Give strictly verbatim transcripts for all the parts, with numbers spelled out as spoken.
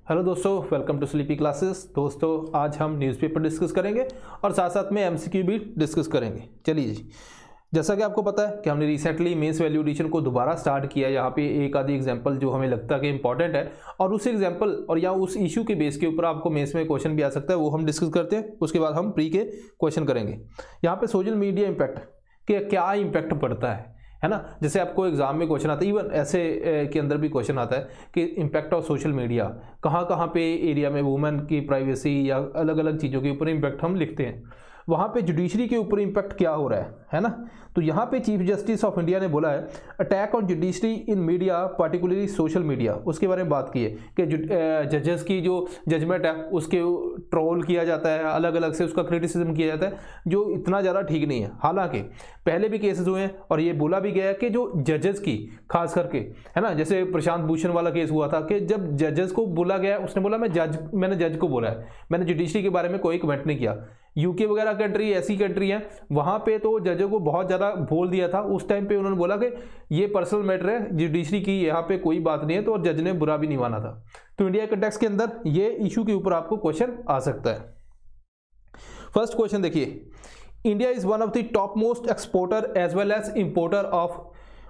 Hello दोस्तों, welcome to sleepy classes. दोस्तों आज हम न्यूज़पेपर डिस्कस करेंगे और साथ साथ में एमसीक्यू भी डिस्कस करेंगे। चलिए जी, जैसा कि आपको पता है कि हमने रिसेंटली मेंस वैल्यू एडिशन को दोबारा स्टार्ट किया। यहाँ पे एक आधी एग्जांपल जो हमें लगता है कि इंपॉर्टेंट है और उस एग्जांपल और या उस इशू के बेस के ऊपर आपको मेंस में क्वेश्चन भी आ सकता है, वो हम डिस्कस करते हैं। उसके बाद हम प्री के क्वेश्चन करेंगे। यहाँ पे सोशल मीडिया इम्पैक्ट के क्या इम्पैक्ट पड़ता है है ना। जैसे आपको एग्जाम में क्वेश्चन आता है, इवन ऐसे के अंदर भी क्वेश्चन आता है कि इम्पैक्ट ऑफ सोशल मीडिया कहाँ कहाँ पे एरिया में वुमेन की प्राइवेसी या अलग अलग चीज़ों के ऊपर इम्पैक्ट हम लिखते हैं। वहाँ पे जुडिशरी के ऊपर इम्पैक्ट क्या हो रहा है है ना। तो यहाँ पे चीफ जस्टिस ऑफ इंडिया ने बोला है attack on judiciary in media particularly social media, उसके बारे में बात की है कि जजेस की जो जजमेंट है उसके ट्रोल किया जाता है, अलग अलग से उसका क्रिटिसिज्म किया जाता है, जो इतना ज़्यादा ठीक नहीं है। हालांकि पहले भी केसेस हुए हैं और ये बोला भी गया है कि जो जजेस की खास करके है ना, जैसे प्रशांत भूषण वाला केस हुआ था कि जब जजेस को बोला गया, उसने बोला मैं जज मैंने जज को बोला है, मैंने जुडिशरी के बारे में कोई कमेंट नहीं किया। यूके वगैरह कंट्री ऐसी कंट्री है, वहां पे तो जजों को बहुत ज़्यादा बोल दिया था। उस टाइम पे उन्होंने बोला कि ये पर्सनल मैटर है जुडिशरी की, यहाँ पे कोई बात नहीं है, तो और जज ने बुरा भी नहीं माना था। तो इंडिया के टेक्स्ट के अंदर ये इशू के ऊपर आपको क्वेश्चन आ सकता है। फर्स्ट क्वेश्चन देखिए, India is one of the top most exporter as well as importer of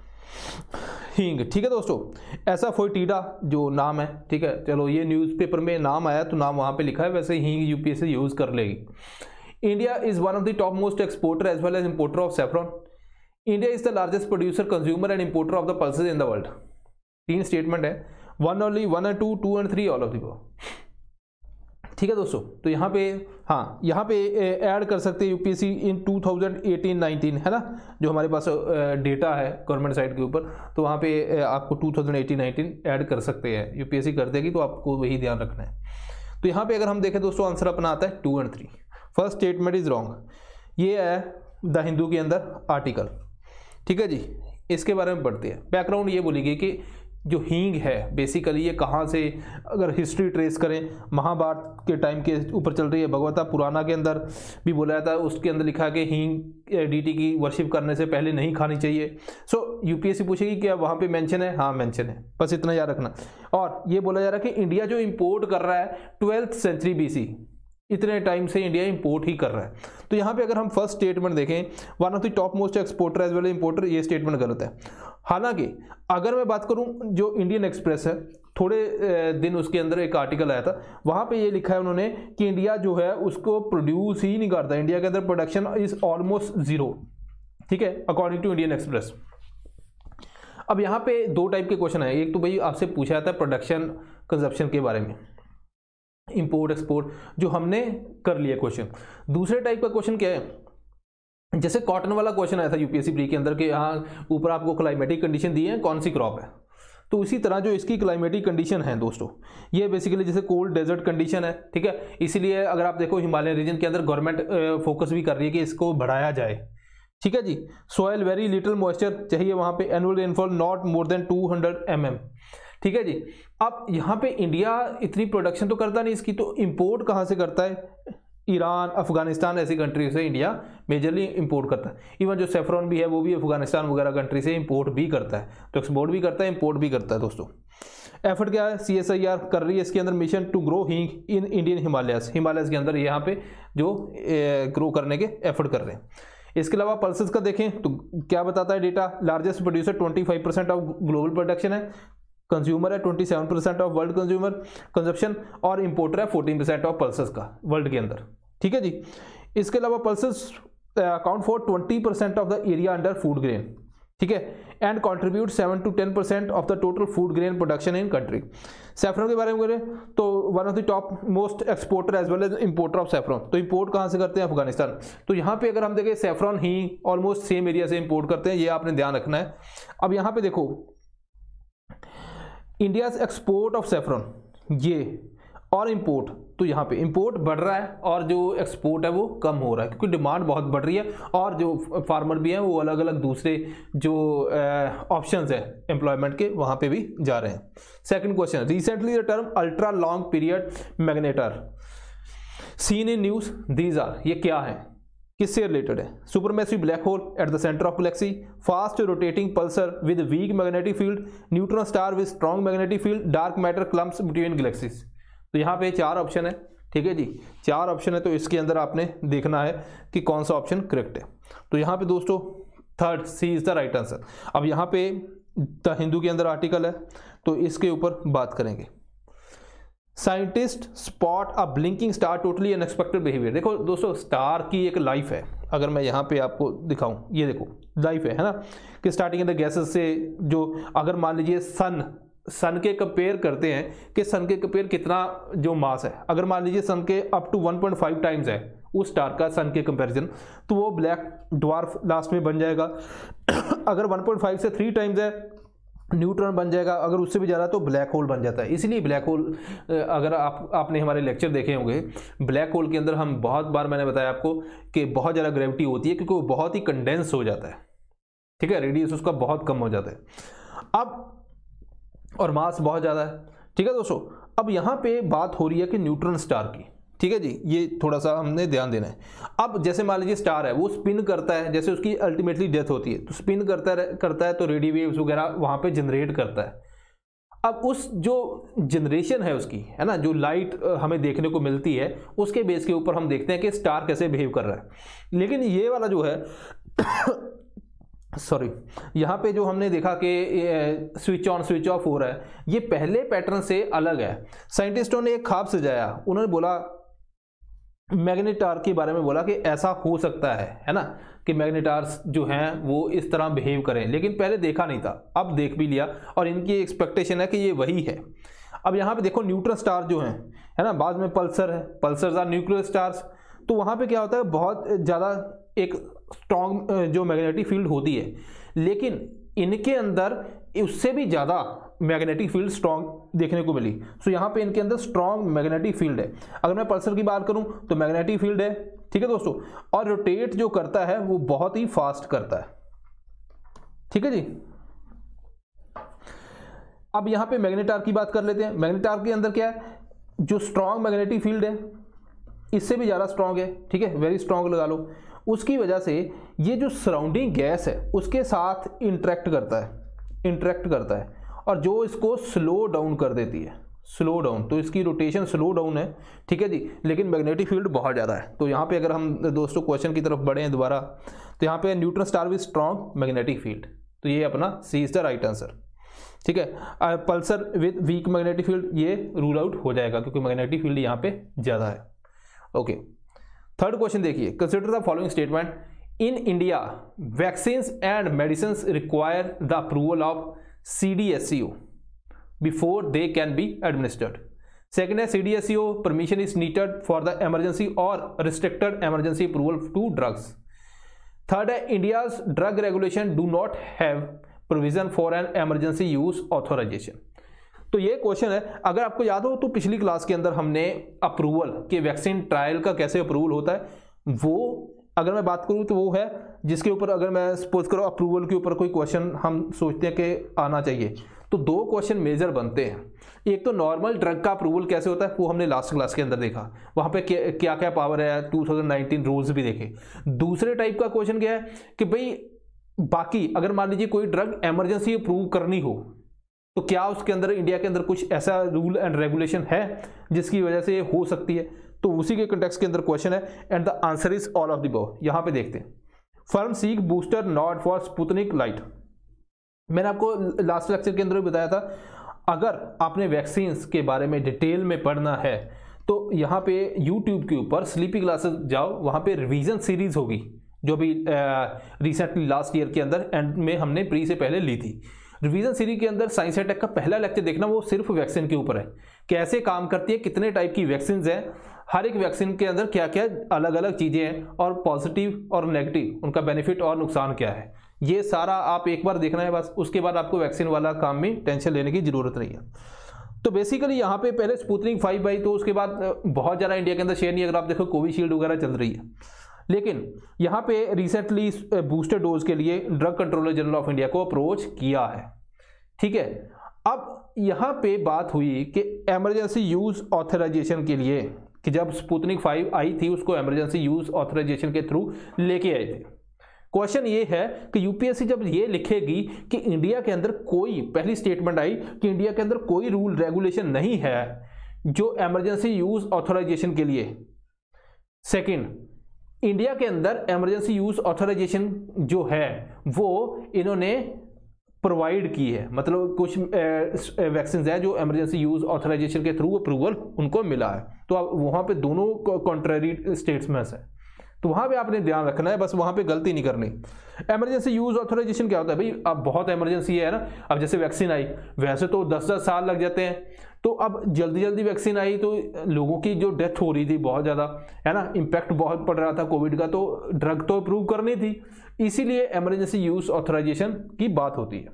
hing. ठीक है दोस्तों, ऐसा फोइटिडा जो नाम है, ठीक है, चलो ये न्यूज़पेपर में नाम आया तो नाम वहां पे लिखा है, वैसे हींग यूपीएससी यूज कर लेगी। India is one of the top most exporter as well as importer of saffron. India is the largest producer, consumer and importer of the pulses in the world. तीन स्टेटमेंट है, one only, one and two, two and three, all of the above. ठीक है दोस्तों, तो यहाँ पे हाँ यहाँ पे ऐड कर सकते हैं UPSC in two thousand eighteen nineteen है ना, जो हमारे पास डेटा है गवर्नमेंट साइड के ऊपर, तो वहाँ पे आपको two thousand eighteen nineteen add कर सकते हैं। यूपीएससी कर देगी तो आपको वही ध्यान रखना है। तो यहाँ पे अगर हम देखें दोस्तों, आंसर अपना आता है two and three. First statement is wrong. ये है द हिंदू के अंदर आर्टिकल। ठीक है जी, इसके बारे में पढ़ते हैं। बैकग्राउंड ये बोलेगी कि जो हींग है बेसिकली ये कहाँ से, अगर हिस्ट्री ट्रेस करें महाभारत के टाइम के ऊपर चल रही है। भगवता पुराना के अंदर भी बोला जाता है, उसके अंदर लिखा है कि हींग डीटी की वर्शिप करने से पहले नहीं खानी चाहिए। सो यूपीएससी पूछेगी क्या वहाँ पे मेंशन है? हाँ मेंशन है, बस इतना याद रखना। और ये बोला जा रहा है कि इंडिया जो इंपोर्ट कर रहा है ट्वेल्थ सेंचुरी बीसी, इतने टाइम से इंडिया इंपोर्ट ही कर रहा है। तो यहाँ पे अगर हम फर्स्ट स्टेटमेंट देखें, one of the top most exporter as well as importer, ये स्टेटमेंट गलत है। हालांकि अगर मैं बात करूं, जो इंडियन एक्सप्रेस है, थोड़े दिन उसके अंदर एक आर्टिकल आया था, वहां पे ये लिखा है उन्होंने कि इंडिया जो है उसको प्रोड्यूस ही नहीं करता, इंडिया के अंदर प्रोडक्शन इज ऑलमोस्ट जीरो। ठीक है, अकॉर्डिंग टू इंडियन एक्सप्रेस। अब यहाँ पे दो टाइप के क्वेश्चन है। एक तो भाई आपसे पूछा जाता है प्रोडक्शन कंजप्शन के बारे में, इंपोर्ट एक्सपोर्ट, जो हमने कर लिया क्वेश्चन। दूसरे टाइप का क्वेश्चन क्या है, जैसे कॉटन वाला क्वेश्चन आया था यूपीएससी प्री के अंदर कि यहाँ ऊपर आपको क्लाइमेटिक कंडीशन दी है, कौन सी क्रॉप है। तो उसी तरह जो इसकी क्लाइमेटिक कंडीशन है दोस्तों, ये बेसिकली जैसे कोल्ड डेजर्ट कंडीशन है। ठीक है, इसीलिए अगर आप देखो हिमालयन रीजन के अंदर गवर्नमेंट फोकस भी कर रही है कि इसको बढ़ाया जाए। ठीक है जी, सॉइल वेरी लिटिल मॉइस्चर चाहिए वहाँ पे, annual rainfall not more than two hundred M M. ठीक है जी, अब यहाँ पे इंडिया इतनी प्रोडक्शन तो करता नहीं इसकी, तो इंपोर्ट कहाँ से करता है? ईरान, अफगानिस्तान ऐसी कंट्री से इंडिया मेजरली इंपोर्ट करता है। इवन जो सेफ्रॉन भी है वो भी अफगानिस्तान वगैरह कंट्री से इंपोर्ट भी करता है। तो एक्सपोर्ट भी करता है, इंपोर्ट भी करता है दोस्तों। एफर्ट क्या है? सी एस आई आर कर रही है इसके अंदर, मिशन टू ग्रो हींग इन इंडियन हिमालयस। हिमालयस के अंदर यहाँ पे जो ग्रो करने के एफर्ट कर रहे हैं। इसके अलावा पल्सेस का देखें तो क्या बताता है data, largest producer twenty five percent of global production है, कंज्यूमर है twenty seven percent of world consumer consumption, और इंपोर्टर है फोर्टीन परसेंट ऑफ पल्सेस का वर्ल्ड के अंदर। ठीक है जी, इसके अलावा pulses account for twenty percent of the area under food grain. ठीक है, and contribute seven to ten percent of the total food grain production in country. Saffron के बारे में बोले तो one of the top most exporter as well as importer of saffron. तो import कहाँ से करते हैं? अफगानिस्तान। तो यहाँ पे अगर हम देखें सैफरन ही ऑलमोस्ट सेम एरिया से इंपोर्ट करते हैं, ये आपने ध्यान रखना है। अब यहाँ पे देखो इंडिया एक्सपोर्ट ऑफ सैफरन ये और इंपोर्ट, तो यहाँ पे इंपोर्ट बढ़ रहा है और जो एक्सपोर्ट है वो कम हो रहा है, क्योंकि डिमांड बहुत बढ़ रही है और जो फार्मर भी हैं वो अलग अलग दूसरे जो ऑप्शंस है एम्प्लॉयमेंट के वहाँ पे भी जा रहे हैं। Second question, recently the term ultra long period magnetar seen in news, these are, ये क्या है, किससे रिलेटेड है? Supermassive black hole at the centre of galaxy, fast rotating pulsar with weak magnetic field, neutron star with strong magnetic field, dark matter clumps between galaxies. तो यहाँ पे चार option है, ठीक है जी, चार ऑप्शन है, तो इसके अंदर आपने देखना है कि कौन सा ऑप्शन करेक्ट है। तो यहाँ पे दोस्तों third C is the right answer. अब यहाँ पे द हिंदू के अंदर आर्टिकल है, तो इसके ऊपर बात करेंगे। Scientist spot a blinking star totally unexpected behaviour. देखो दोस्तों, स्टार की एक लाइफ है, अगर मैं यहाँ पे आपको दिखाऊं, ये देखो लाइफ है है ना, कि स्टार्टिंग इन द गैसेस से, जो अगर मान लीजिए सन सन के कंपेयर करते हैं कि सन के कंपेयर कितना जो मास है, अगर मान लीजिए सन के up to one point five times है उस स्टार का सन के कंपैरिजन, तो वो ब्लैक ड्वार्फ लास्ट में बन जाएगा। अगर वन पॉइंट फाइव से थ्री टाइम्स है, न्यूट्रॉन बन जाएगा, अगर उससे भी ज़्यादा तो ब्लैक होल बन जाता है। इसलिए ब्लैक होल, अगर आप आपने हमारे लेक्चर देखे होंगे, ब्लैक होल के अंदर हम बहुत बार मैंने बताया आपको कि बहुत ज़्यादा ग्रेविटी होती है, क्योंकि वो बहुत ही कंडेंस हो जाता है, ठीक है, रेडियस उसका बहुत कम हो जाता है। अब और मास बहुत ज़्यादा है, ठीक है दोस्तों। अब यहाँ पे बात हो रही है कि न्यूट्रॉन स्टार की, ठीक है जी, ये थोड़ा सा हमने ध्यान देना है। अब जैसे मान लीजिए स्टार है, वो स्पिन करता है, जैसे उसकी अल्टीमेटली डेथ होती है, तो स्पिन करता है करता है तो रेडियो वेव्स वगैरह वहाँ पे जनरेट करता है। अब उस जो जनरेशन है उसकी, है ना, जो लाइट हमें देखने को मिलती है, उसके बेस के ऊपर हम देखते हैं कि स्टार कैसे बिहेव कर रहा है। लेकिन ये वाला जो है सॉरी यहाँ पे जो हमने देखा कि स्विच ऑन स्विच ऑफ हो रहा है, ये पहले पैटर्न से अलग है। साइंटिस्टों ने एक ख्वाब सजाया, उन्होंने बोला मैग्नेटार के बारे में बोला कि ऐसा हो सकता है है ना, कि मैग्नेटार्स जो हैं वो इस तरह बिहेव करें, लेकिन पहले देखा नहीं था, अब देख भी लिया और इनकी एक्सपेक्टेशन है कि ये वही है। अब यहाँ पे देखो न्यूट्रॉन स्टार जो हैं, है ना, बाद में पल्सर है, पल्सर्स आर न्यूक्लियर स्टार्स, तो वहाँ पे क्या होता है, बहुत ज़्यादा एक स्ट्रॉन्ग जो मैग्नेटिक फील्ड होती है, लेकिन इनके अंदर उससे भी ज़्यादा मैग्नेटिक फील्ड स्ट्रॉन्ग देखने को मिली। सो यहाँ पे इनके अंदर स्ट्रॉन्ग मैग्नेटिक फील्ड है। अगर मैं पल्सर की बात करूँ तो मैग्नेटिक फील्ड है, ठीक है दोस्तों, और रोटेट जो करता है वो बहुत ही फास्ट करता है, ठीक है जी। अब यहाँ पे मैग्नेटार की बात कर लेते हैं। मैग्नेटार के अंदर क्या है, जो स्ट्रॉन्ग मैग्नेटिक फील्ड है, इससे भी ज़्यादा स्ट्रॉन्ग है, ठीक है, वेरी स्ट्रॉन्ग लगा लो। उसकी वजह से ये जो सराउंडिंग गैस है उसके साथ इंटरेक्ट करता है इंटरेक्ट करता है और जो इसको स्लो डाउन कर देती है, स्लो डाउन, तो इसकी रोटेशन स्लो डाउन है, ठीक है जी, लेकिन मैग्नेटिक फील्ड बहुत ज़्यादा है। तो यहाँ पे अगर हम दोस्तों क्वेश्चन की तरफ बढ़े हैं दोबारा, तो यहाँ पे neutron star with strong magnetic field, तो ये अपना C is the right answer, ठीक है। Pulsar with weak magnetic field ये रूल आउट हो जाएगा, क्योंकि मैग्नेटिक फील्ड यहाँ पे ज़्यादा है। ओके, थर्ड क्वेश्चन देखिए, consider the following statement, in India vaccines and medicine require the approval of C D S E O before they can be administered. Second है, C D S E O permission is needed for the emergency और restricted emergency approval to drugs. Third है, India's drug regulation do not have provision for an emergency use authorisation. तो ये question है, अगर आपको याद हो तो पिछली क्लास के अंदर हमने अप्रूवल के वैक्सीन ट्रायल का कैसे अप्रूवल होता है, वो अगर मैं बात करूं तो वो है जिसके ऊपर अगर मैं सपोज करो अप्रूवल के ऊपर कोई क्वेश्चन हम सोचते हैं कि आना चाहिए, तो दो क्वेश्चन मेजर बनते हैं। एक तो नॉर्मल ड्रग का अप्रूवल कैसे होता है, वो हमने लास्ट क्लास के अंदर देखा, वहाँ पे क्या क्या पावर है, टू थाउजेंड नाइनटीन रूल्स भी देखे। दूसरे टाइप का क्वेश्चन क्या है कि भाई बाकी अगर मान लीजिए कोई ड्रग एमरजेंसी अप्रूव करनी हो, तो क्या उसके अंदर इंडिया के अंदर कुछ ऐसा रूल एंड रेगुलेशन है जिसकी वजह से ये हो सकती है, तो उसी के कंटेक्स्ट के अंदर क्वेश्चन है, and the answer is all of the above. यहां पे देखते हैं, firm seek booster not for Sputnik Light. मैंने आपको लास्ट लेक्चर के अंदर भी बताया था, अगर आपने वैक्सीन्स के बारे में डिटेल में पढ़ना है तो यहाँ पे यूट्यूब के ऊपर स्लीपी क्लासेस जाओ, वहाँ पे रिवीजन सीरीज होगी जो भी रिसेंटली लास्ट ईयर के अंदर एंड में हमने प्री से पहले ली थी। रिवीजन सीरीज के अंदर साइंस एंड टेक का पहला लेक्चर देखना, वो सिर्फ वैक्सीन के ऊपर है, कैसे काम करती है, कितने टाइप की वैक्सीन हैं, हर एक वैक्सीन के अंदर क्या क्या अलग अलग चीज़ें हैं और पॉजिटिव और नेगेटिव उनका बेनिफिट और नुकसान क्या है, ये सारा आप एक बार देखना है बस। उसके बाद आपको वैक्सीन वाला काम में टेंशन लेने की जरूरत नहीं है। तो बेसिकली यहाँ पे पहले स्पुतनिक फाइव आई, तो उसके बाद बहुत ज़्यादा इंडिया के अंदर शेयर नहीं, अगर आप देखो कोविशील्ड वगैरह चल रही है, लेकिन यहाँ पे रिसेंटली बूस्टर डोज के लिए drug controller general of India को अप्रोच किया है, ठीक है। अब यहाँ पे बात हुई कि इमरजेंसी यूज ऑथराइजेशन के लिए, कि जब स्पुतनिक फाइव आई थी उसको इमरजेंसी यूज ऑथराइजेशन के थ्रू लेके आए थे। क्वेश्चन ये है कि यूपीएससी जब ये लिखेगी कि इंडिया के अंदर कोई, पहली स्टेटमेंट आई कि इंडिया के अंदर कोई रूल रेगुलेशन नहीं है जो इमरजेंसी यूज ऑथराइजेशन के लिए। सेकंड, इंडिया के अंदर इमरजेंसी यूज ऑथराइजेशन जो है वो इन्होंने प्रोवाइड की है, मतलब कुछ वैक्सीन है जो इमरजेंसी यूज ऑथराइजेशन के थ्रू अप्रूवल उनको मिला है। तो अब वहां पे दोनों कॉन्ट्ररी स्टेट्स में है, तो वहां पे आपने ध्यान रखना है, बस वहां पे गलती नहीं करनी। इमरजेंसी यूज ऑथराइजेशन क्या होता है भाई, अब बहुत इमरजेंसी है ना, अब जैसे वैक्सीन आई, वैसे तो दस दस साल लग जाते हैं, तो अब जल्दी जल्दी वैक्सीन आई तो लोगों की जो डेथ हो रही थी बहुत ज़्यादा, है ना, इम्पैक्ट बहुत पड़ रहा था कोविड का, तो ड्रग तो अप्रूव करनी थी, इसीलिए इमरजेंसी यूज ऑथराइजेशन की बात होती है।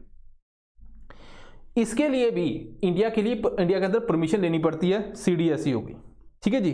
इसके लिए भी इंडिया के लिए इंडिया के अंदर परमिशन लेनी पड़ती है सीडीएसईओ की, ठीक है जी।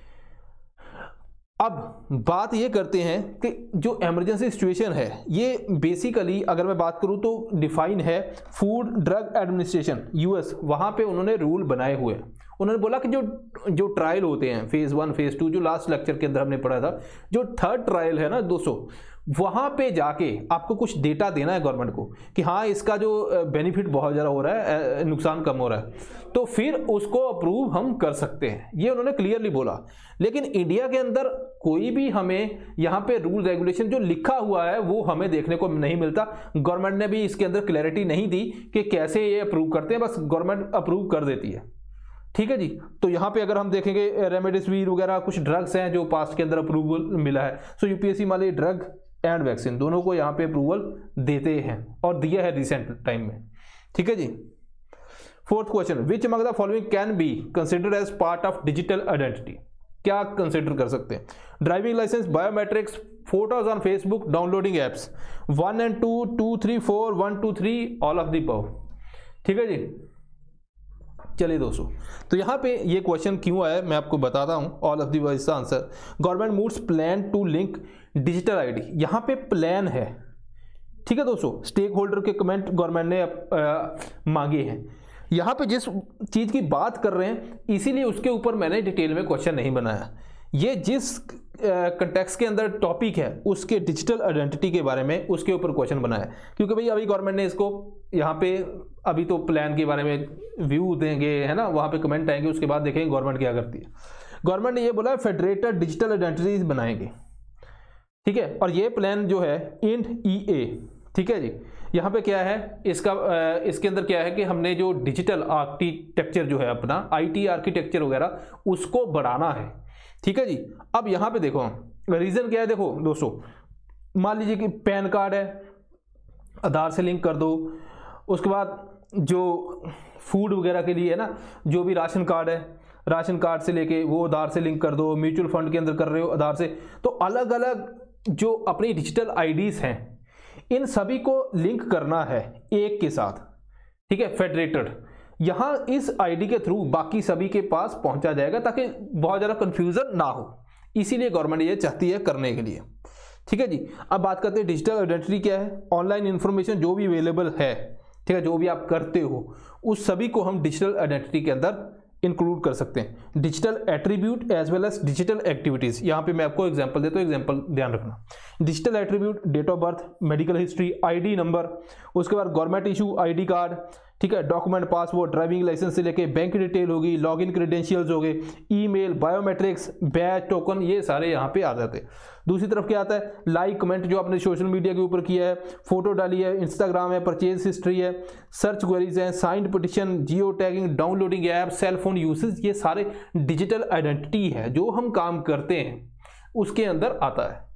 अब बात ये करते हैं कि जो इमरजेंसी सिचुएशन है ये बेसिकली अगर मैं बात करूं तो डिफाइन है फूड ड्रग एडमिनिस्ट्रेशन यूएस, वहां पे उन्होंने रूल बनाए हुए हैं। उन्होंने बोला कि जो जो ट्रायल होते हैं फेज वन फेज टू, जो लास्ट लेक्चर के अंदर हमने पढ़ा था, जो थर्ड ट्रायल है ना दोस्तों, वहां पे जाके आपको कुछ डेटा देना है गवर्नमेंट को कि हाँ इसका जो बेनिफिट बहुत ज़्यादा हो रहा है, नुकसान कम हो रहा है, तो फिर उसको अप्रूव हम कर सकते हैं, ये उन्होंने क्लियरली बोला। लेकिन इंडिया के अंदर कोई भी हमें यहाँ पे रूल रेगुलेशन जो लिखा हुआ है वो हमें देखने को नहीं मिलता। गवर्नमेंट ने भी इसके अंदर क्लैरिटी नहीं दी कि कैसे ये अप्रूव करते हैं, बस गवर्नमेंट अप्रूव कर देती है, ठीक है जी। तो यहाँ पे अगर हम देखेंगे रेमडेसिविर वगैरह कुछ ड्रग्स हैं जो पास्ट के अंदर अप्रूवल मिला है, सो यूपीएससी वाले ड्रग एंड वैक्सीन दोनों को यहाँ पे अप्रूवल देते हैं और दिया है रिसेंट टाइम में, ठीक है जी। Fourth question, which among the following can be considered as part of digital identity, क्या कंसिडर कर सकते हैं? Driving licence, biometrics, photos on Facebook, downloading apps, one and two, two three four, one two three, all of the above, ठीक है जी। चलिए दोस्तों, तो यहाँ पे ये क्वेश्चन क्यों आया मैं आपको बताता हूँ, ऑल ऑफ द अबव इसका आंसर। Government moves plan to link digital ID, यहाँ पे प्लान है, ठीक है दोस्तों। स्टेक होल्डर के कमेंट गवर्नमेंट ने आ, मांगे हैं, यहाँ पे जिस चीज की बात कर रहे हैं इसीलिए उसके ऊपर मैंने डिटेल में क्वेश्चन नहीं बनाया। ये जिस कंटेक्स्ट के अंदर टॉपिक है उसके डिजिटल आइडेंटिटी के बारे में उसके ऊपर क्वेश्चन बनाया, क्योंकि भाई अभी गवर्नमेंट ने इसको यहाँ पे अभी तो प्लान के बारे में व्यू देंगे, है ना, वहाँ पे कमेंट आएंगे, उसके बाद देखेंगे गवर्नमेंट क्या करती है। गवर्नमेंट ने ये बोला फेडरेटेड डिजिटल आइडेंटिटीज बनाएंगे, ठीक है, और ये प्लान जो है इंड ई ए, ठीक है जी। यहाँ पे क्या है इसका, इसके अंदर क्या है कि हमने जो डिजिटल आर्किटेक्चर जो है अपना आईटी आर्किटेक्चर वगैरह उसको बढ़ाना है, ठीक है जी। अब यहाँ पे देखो रीजन क्या है, देखो दोस्तों, मान लीजिए कि पैन कार्ड है, आधार से लिंक कर दो, उसके बाद जो फूड वगैरह के लिए है ना, जो भी राशन कार्ड है, राशन कार्ड से लेके वो आधार से लिंक कर दो, म्यूचुअल फंड के अंदर कर रहे हो आधार से, तो अलग अलग जो अपनी डिजिटल आईडीज हैं इन सभी को लिंक करना है एक के साथ, ठीक है, फेडरेटेड। यहां इस आईडी के थ्रू बाकी सभी के पास पहुंचा जाएगा ताकि बहुत ज्यादा कंफ्यूजन ना हो, इसीलिए गवर्नमेंट ये चाहती है करने के लिए, ठीक है जी। अब बात करते हैं डिजिटल आइडेंटिटी क्या है। ऑनलाइन इंफॉर्मेशन जो भी अवेलेबल है, ठीक है, जो भी आप करते हो उस सभी को हम डिजिटल आइडेंटिटी के अंदर इंक्लूड कर सकते हैं। Digital attribute as well as digital activities, यहाँ पे मैं आपको एग्जांपल देता हूँ, एग्जांपल ध्यान रखना। Digital attribute, date of birth, medical history, ID number, उसके बाद गवर्नमेंट इशू आईडी कार्ड, ठीक है, डॉक्यूमेंट, पासपोर्ट, ड्राइविंग लाइसेंस से लेके बैंक डिटेल होगी, लॉगिन क्रेडेंशियल्स हो गए, ईमेल, बायोमेट्रिक्स, बैच, टोकन, ये सारे यहाँ पे आ जाते हैं। दूसरी तरफ क्या आता है, लाइक, कमेंट जो आपने सोशल मीडिया के ऊपर किया है, फोटो डाली है, इंस्टाग्राम है, परचेज हिस्ट्री है, सर्च क्वेरीज है, signed petition, geo tagging, downloading app, cell phone usage, ये सारे डिजिटल आइडेंटिटी है जो हम काम करते हैं उसके अंदर आता है,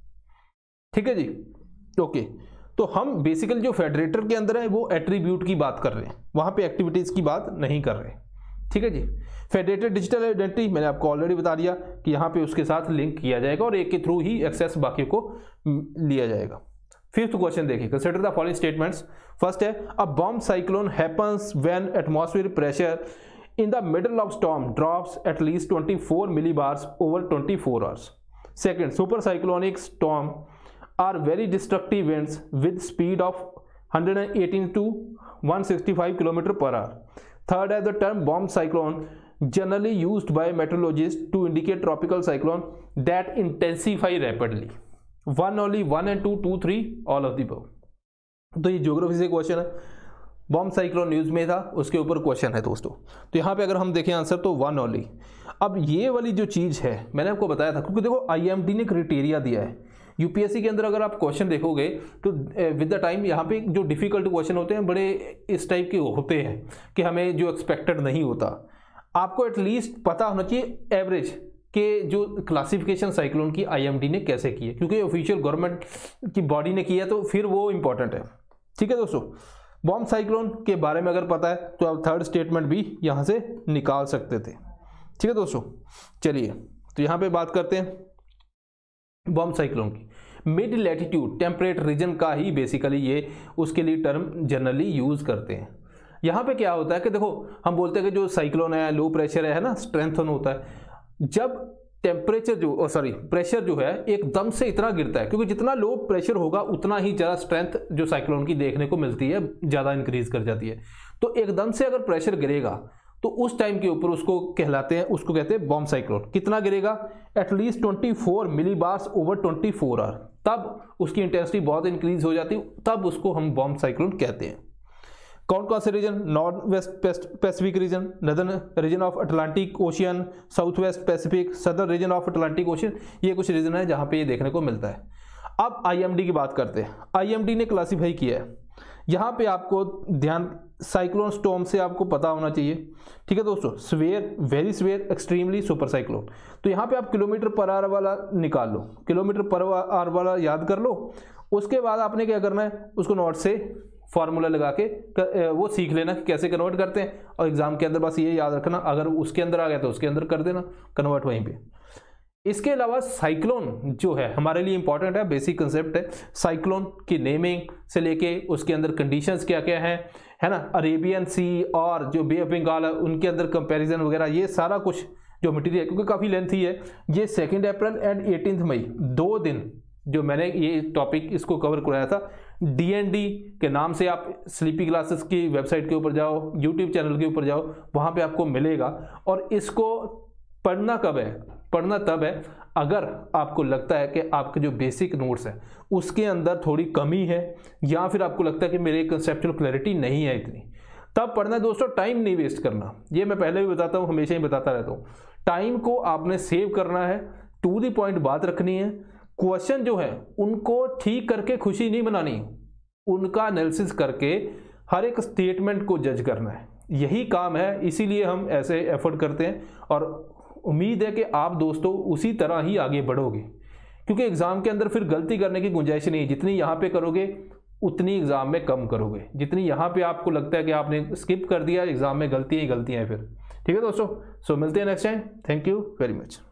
ठीक है जी। ओके, तो हम बेसिकली जो फेडरेटर के अंदर है वो एट्रीब्यूट की बात कर रहे हैं, वहां पे एक्टिविटीज की बात नहीं कर रहे, ठीक है जी। फेडरेटेड डिजिटल आइडेंटिटी मैंने आपको ऑलरेडी बता दिया कि यहाँ पे उसके साथ लिंक किया जाएगा और एक के थ्रू ही एक्सेस बाकी को लिया जाएगा। फिफ्थ क्वेश्चन देखिए, consider the following statements. First है, a bomb cyclone happens when atmospheric pressure in the middle of storm drops at least twenty four millibars over twenty four hours. Second, super cyclonic storm are very destructive winds with speed of one hundred eighteen to one sixty-five kilometers per hour. Third is the term bomb cyclone, generally used by meteorologists to indicate tropical cyclone that intensify rapidly. One only, one and two, two, three, all of the above. तो ये geography से question है। Bomb cyclone news में था, उसके ऊपर question है दोस्तों। तो यहाँ पे अगर हम देखें आंसर तो वन ओनली। अब ये वाली जो चीज़ है मैंने आपको बताया था, क्योंकि देखो आईएमडी ने क्राइटेरिया दिया है यूपीएससी के अंदर। अगर आप क्वेश्चन देखोगे तो विद द टाइम यहाँ पे जो डिफिकल्ट क्वेश्चन होते हैं बड़े इस टाइप के होते हैं कि हमें जो एक्सपेक्टेड नहीं होता। आपको एटलीस्ट पता होना चाहिए एवरेज के जो क्लासिफिकेशन साइक्लोन की आईएमडी ने कैसे की है, क्योंकि ऑफिशियल गवर्नमेंट की बॉडी ने किया तो फिर वो इंपॉर्टेंट है। ठीक है दोस्तों, बॉम्ब साइक्लोन के बारे में अगर पता है तो आप थर्ड स्टेटमेंट भी यहाँ से निकाल सकते थे। ठीक है दोस्तों, चलिए तो यहाँ पे बात करते हैं बॉम्ब साइक्लोन की। मिड लैटिट्यूड टेम्परेट रीजन का ही बेसिकली ये उसके लिए टर्म जनरली यूज करते हैं। यहाँ पे क्या होता है कि देखो हम बोलते हैं कि जो साइक्लोन है लो प्रेशर है ना, स्ट्रेंथन होता है जब टेम्परेचर जो सॉरी प्रेशर जो है एकदम से इतना गिरता है, क्योंकि जितना लो प्रेशर होगा उतना ही ज़्यादा स्ट्रेंथ जो साइक्लोन की देखने को मिलती है ज़्यादा इंक्रीज कर जाती है। तो एकदम से अगर प्रेशर गिरेगा तो उस टाइम के ऊपर उसको कहलाते हैं उसको कहते हैं बॉम्ब साइक्लोन। कितना गिरेगा? At least twenty four millibars over twenty four hour, तब उसकी इंटेंसिटी बहुत इंक्रीज हो जाती है, तब उसको हम बॉम्ब साइक्लोन कहते हैं। कौन कौन से region? North west Pacific region, northern region of Atlantic Ocean, south west Pacific, southern region of Atlantic Ocean, ये कुछ रीजन है जहां पे ये देखने को मिलता है। अब आईएमडी की बात करते हैं। आईएमडी ने क्लासिफाई किया है, यहाँ पे आपको ध्यान साइक्लोन स्टॉर्म से आपको पता होना चाहिए। ठीक है दोस्तों, severe, very severe, extremely, super cyclone. तो यहाँ पे आप किलोमीटर पर आवर वाला निकाल लो, किलोमीटर पर आवर वाला याद कर लो। उसके बाद आपने क्या करना है, उसको नोट से फार्मूला लगा के वो सीख लेना कि कैसे कन्वर्ट करते हैं, और एग्जाम के अंदर बस ये याद रखना, अगर उसके अंदर आ गया तो उसके अंदर कर देना कन्वर्ट वहीं पे। इसके अलावा साइक्लोन जो है हमारे लिए इंपॉर्टेंट है, बेसिक कंसेप्ट है। साइक्लोन की नेमिंग से लेके उसके अंदर कंडीशंस क्या क्या हैं, है ना, अरेबियन सी और जो बे ऑफ बंगाल है उनके अंदर कंपैरिजन वगैरह, ये सारा कुछ जो मटेरियल, क्योंकि काफ़ी लेंथी है। ये second April and eighteenth May दो दिन जो मैंने ये टॉपिक इसको कवर कराया था। डीएनडी के नाम से आप स्लीपी क्लासेस की वेबसाइट के ऊपर जाओ, यूट्यूब चैनल के ऊपर जाओ, वहाँ पे आपको मिलेगा। और इसको पढ़ना कब है? पढ़ना तब है अगर आपको लगता है कि आपके जो बेसिक नोट्स हैं उसके अंदर थोड़ी कमी है, या फिर आपको लगता है कि मेरे कंसेप्चुअल क्लैरिटी नहीं है इतनी, तब पढ़ना है दोस्तों। टाइम नहीं वेस्ट करना, ये मैं पहले भी बताता हूँ, हमेशा ही बताता रहता हूँ। टाइम को आपने सेव करना है, टू द पॉइंट बात रखनी है। क्वेश्चन जो है उनको ठीक करके खुशी नहीं बनानी, उनका एनालिसिस करके हर एक स्टेटमेंट को जज करना है, यही काम है। इसीलिए हम ऐसे एफर्ट करते हैं, और उम्मीद है कि आप दोस्तों उसी तरह ही आगे बढ़ोगे, क्योंकि एग्जाम के अंदर फिर गलती करने की गुंजाइश नहीं है। जितनी यहाँ पे करोगे उतनी एग्जाम में कम करोगे, जितनी यहाँ पे आपको लगता है कि आपने स्किप कर दिया, एग्जाम में गलतियाँ ही गलतियाँ हैं फिर। ठीक है दोस्तों, सो मिलते हैं next time. Thank you very much.